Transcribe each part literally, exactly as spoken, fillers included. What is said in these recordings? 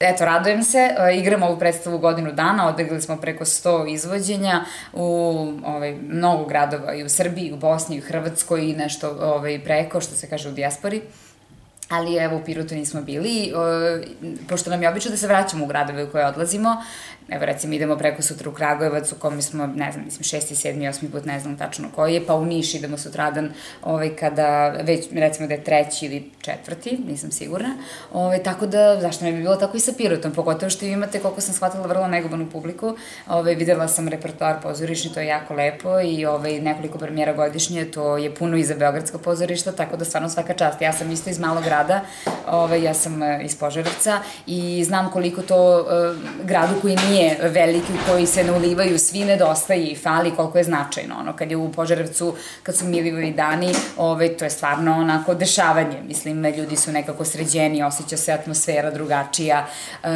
eto, radujem se, igramo ovu predstavu godinu dana, odigrali smo preko sto izvođenja u ovaj, mnogo gradova i u Srbiji, i u Bosni, i u Hrvatskoj i nešto ovaj, preko, što se kaže u dijaspori. Ali evo u Pirotu nismo bili, pošto nam je obično da se vraćamo u gradove u koje odlazimo. Evo recimo idemo preko sutra u Kragujevac u kome smo, ne znam, mislim šesti, sedmi, osmi put, ne znam tačno koji je, pa u Niš idemo sutradan kada već recimo da je treći ili četvrti, nisam sigurna. Tako da zašto ne bi bilo tako i sa Pirotom, pogotovo što imate, koliko sam shvatila, vrlo negobanu publiku. Videla sam repertoar pozorišni, to je jako lepo i nekoliko premijera godišnje, to je puno i za beogradsko pozorišta, tako da stvarno svaka čast. Ja sam isto iz malog grada, ja sam iz Požarevca i znam koliko to gradu koji nije veliki, u koji se ne ulivaju svi, nedostaje i fali, koliko je značajno. Ono, kad je u Požarevcu, kad su Milivojevi dani, to je stvarno onako dešavanje. Mislim, ljudi su nekako sređeni, osjeća se atmosfera drugačija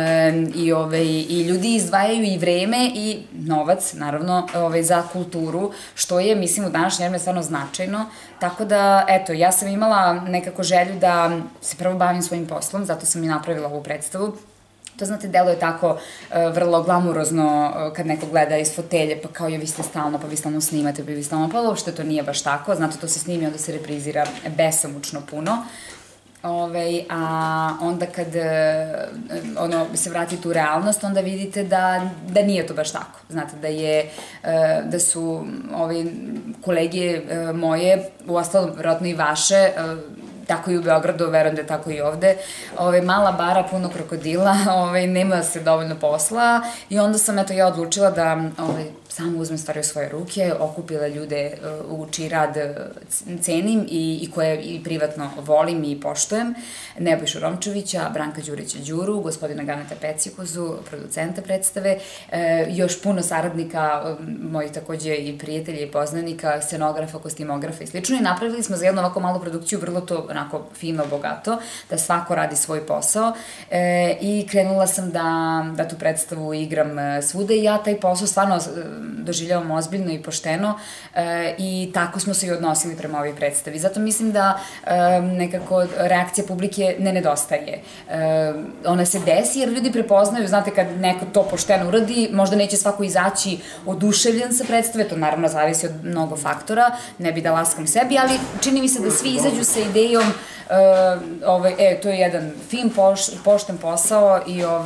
i ljudi izdvajaju i vreme i novac, naravno, za kulturu, što je, mislim, u današnje vreme stvarno značajno. Tako da, eto, ja sam imala nekako želju da se prvo bavim svojim poslom, zato sam i napravila ovu predstavu. To, znate, deluje tako vrlo glamurozno kad neko gleda iz fotelje, pa kao je vi ste stalno, pa vi stalno snimate, pa vi stalno, pa uopšte to nije baš tako, znate, to se snimi, onda se reprizira besomučno puno. A onda kad se vratite u realnost, onda vidite da nije to baš tako. Znate, da su kolege moje, uostalom, vjerojatno i vaše, tako i u Beogradu, verujem da je tako i ovde, mala bara, puno krokodila, nema se dovoljno posla i onda sam, eto, ja odlučila da samo uzmem stvari u svoje ruke, okupila ljude u čiji rad cenim i koje i privatno volim i poštujem, Nebojšu Romčevića, Branka Đurića Đuru, gospodina Ganeta Pecikozu, producenta predstave, još puno saradnika, mojih takođe i prijatelja i poznanika, scenografa, kostimografa i slično i napravili smo za jednu ovako malu produkciju vrlo to onako fino, bogato, da svako radi svoj posao i krenula sam da tu predstavu igram svuda i ja taj posao stvarno doživljavam ozbiljno i pošteno i tako smo se i odnosili prema ovoj predstavi. Zato mislim da nekako reakcija publike ne nedostaje. Ona se desi jer ljudi prepoznaju, znate, kad neko to pošteno uradi, možda neće svako izaći oduševljen sa predstave, to naravno zavisi od mnogo faktora, ne bi da laskam sebi, ali čini mi se da svi izađu sa idejom e, to je jedan fin, pošten posao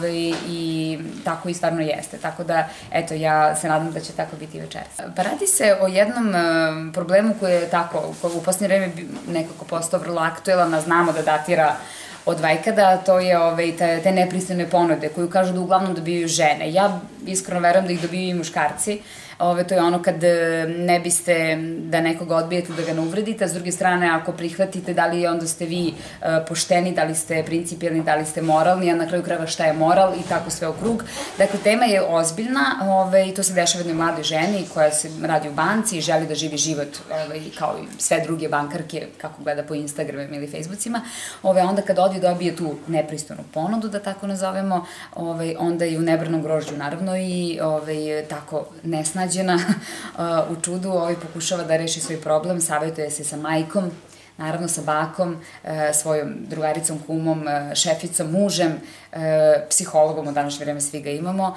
i tako i stvarno jeste. Tako da, eto, ja se nadam da će tako biti i večeras. Pa radi se o jednom problemu koji je tako, u posljednje vreme nekako postao vrlo aktuelan, a znamo da datira od vajkada, to je te nepristojne ponude koju kažu da uglavnom dobijaju žene. Ja iskreno verujem da ih dobijaju i muškarci. To je ono kad ne biste da nekoga odbijete, da ga ne uvredite, a s druge strane ako prihvatite da li onda ste vi pošteni, da li ste principijelni, da li ste moralni, a na kraju krajeva šta je moral i tako sve u krug. Dakle, tema je ozbiljna i to se dešava jednoj mladoj ženi koja se radi u banci i želi da živi život kao i sve druge bankarke, kako gleda po Instagramima ili Facebookima. Onda kad odi dobije tu nepristojnu ponudu, da tako nazovemo, onda je u nebranom grožđu naravno i tako nesnađena u čudu, pokušava da reši svoj problem, savjetuje se sa majkom, naravno sa bakom, svojom drugaricom, kumom, šeficom, mužem, psihologom, u današnje vreme svi ga imamo,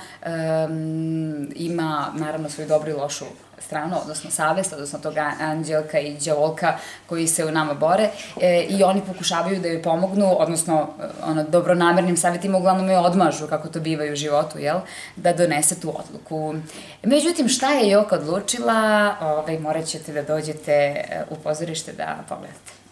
ima naravno svoju dobru i lošu stranu, odnosno savest, odnosno toga anđelka i đavolka koji se u nama bore i oni pokušavaju da joj pomognu, odnosno dobronamernim savjetima uglavnom joj odmažu, kako to biva i u životu, da donese tu odluku. Međutim, šta je Joka odlučila, morat ćete da dođete u pozorište da pogledate.